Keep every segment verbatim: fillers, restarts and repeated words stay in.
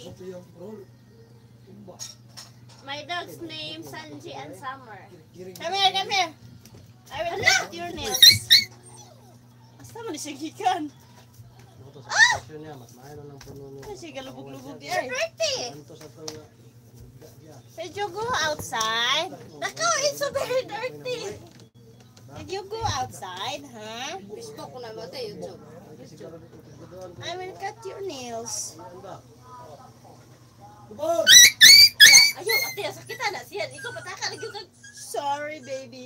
My dog's name Sanji and Summer. Come here, come here. I will cut your nails. Basta mo ni sigikan. Ano siya galubog-lubog di ay? Dirty. Did you go outside? Nako, it's so very dirty. Did you go outside, huh? Gusto ko na mata YouTube. I will cut your nails. Ayaw, ate, sakitan na siya. Ikaw pataka lagi kag. Sorry, baby.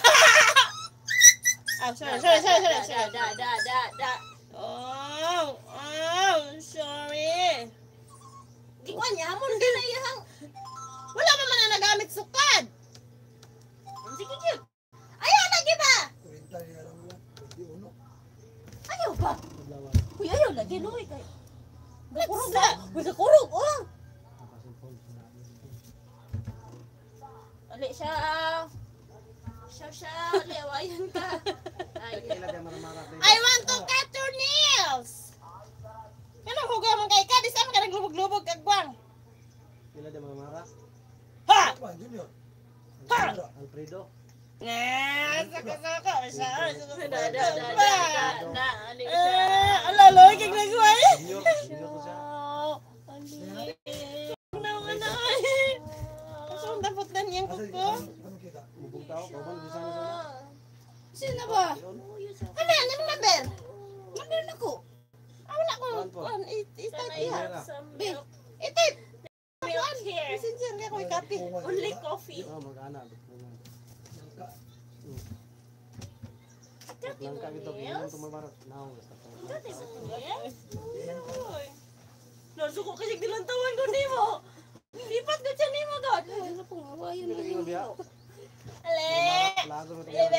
Oh, sorry, sorry, sorry, sorry, sorry. Da, da, da, da. Oh, oh, sorry. Di ko niya mo din na iyang. Wala pa man na nagamit sukad. Sige, cute. Ayaw lagi ba? Ayaw ba? Uy, ayaw lagi, Loy. Gakurog na. Uy, gakurog, oh. Ali siya. Siya siya, lewayan ka. Ay, I want to cut your nails. Kanang hugaw man kay ka, di saan ka naglubog-lubog kagwang. Pila di mga mara? Ha! Ha! Alfredo? Nah, saka-saka siya. da, da, da, da, da, da. Ali siya. Eh, ala, loy kag nagway. Senior, senior ko siya. Ali. Naman na. Asa dapat na niyang kuko? Bubong tao, kauban, di sana sana. Sino ba? Ano yan? Ano number? Number na ko. Ah, wala ko. Saan po? Kuan, it- it- Can I it- have some milk? Itip. Milk here. Messenger nga ko i-copy. Only coffee. Oh, mag-ana. Langka ito, ganyan tumabarat. Now, Yes? Nasuko kasi dilantawan ko ni mo. Lipat ko siya ni mo, God. Ano pong awayan pila yung biya? Ale. Lago mo Bebe.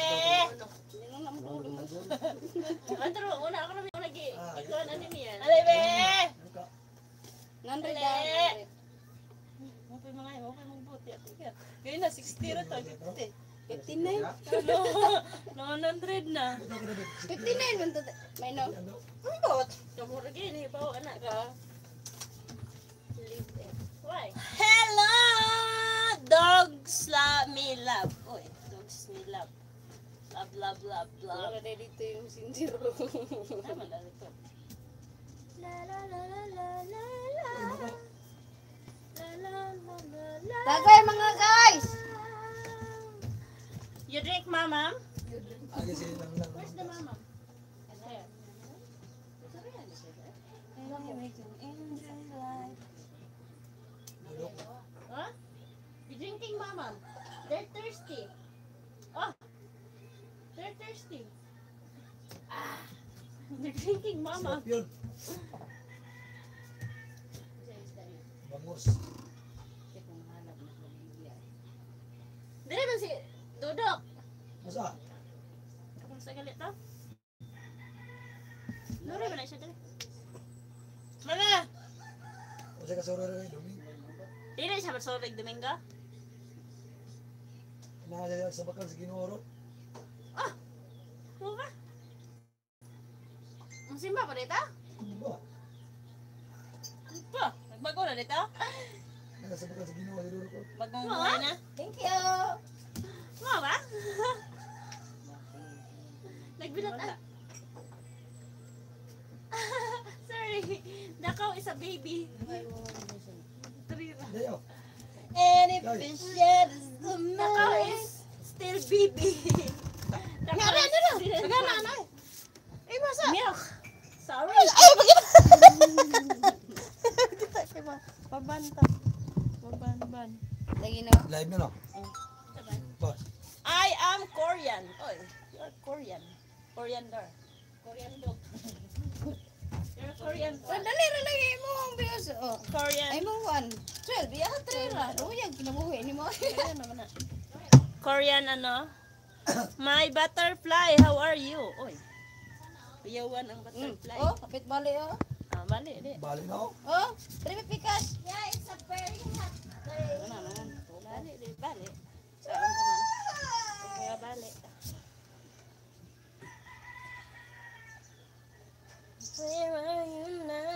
Antro, una ako namin lagi. Ikaw na din yan. Ale, be. Nandre Ale. Mapay mga yun, mapay mga buti. Ngayon na, sixty na to. fifty. fifty-nine. No, no, one hundred na. fifty-nine man to. May no. Ang bot. Kamu lagi ni bawa anak ka. Leave it. Why? Hello! Dogs love me love. Uy, dogs me love. Love, love, love, love. Wala na dito yung sindir. Tama na ito. La la la la la la la. La la la la la. Tagay mga guys. You drink, mama? Where's the mama? There. Enjoy life. Huh? You drinking, mama? They're thirsty. Oh, they're thirsty. Ah, they're drinking, mama. Dili man si Dudok. Masa? Kung sa galit to? Lore ba na siya dali? Mana? Masa ka soro rin Domingo. Dili siya magsorog Domingo? Nakasaya sa bakal sa Ginoro. Ah! Ano ba? Ang simba pa dito? Diba? Pa, nagbago na dito? Nasa bakal sa Ginoro sa Duro ko. Bagong Mama? buhay na? Thank you! Mga ba? Nagbilat ah. Sorry. Dakaw is a baby. Three. Dayo. And if it sheds the Dakaw milk. is still baby. Dakaw Nga, ano, ano? is- Sagana, ano? Eh, masa? Milk. Sorry. Ay, bakit? Kita siya ba? Pabanta. Pabanban. Lagi na. Live na no? Boss. I am Korean. Oy, you are Korean. Coriander. Korean dog. You're a Korean dog. Dali ra lagi mo ang bias. Oh. Korean. Ay mo one. twelve ya tre ra. Do yang kinabuhi ni mo. Ayan naman na. Korean ano? My butterfly, how are you? Oy. Kuyawan ang butterfly. Oh, kapit bali oh. Ah, bali, di. Bali na ako. Oh, dali pikas. Yeah, it's a very hot day. Ano naman? Bali, di. Bali. Saan ka man? Kaya bali. Where are you now?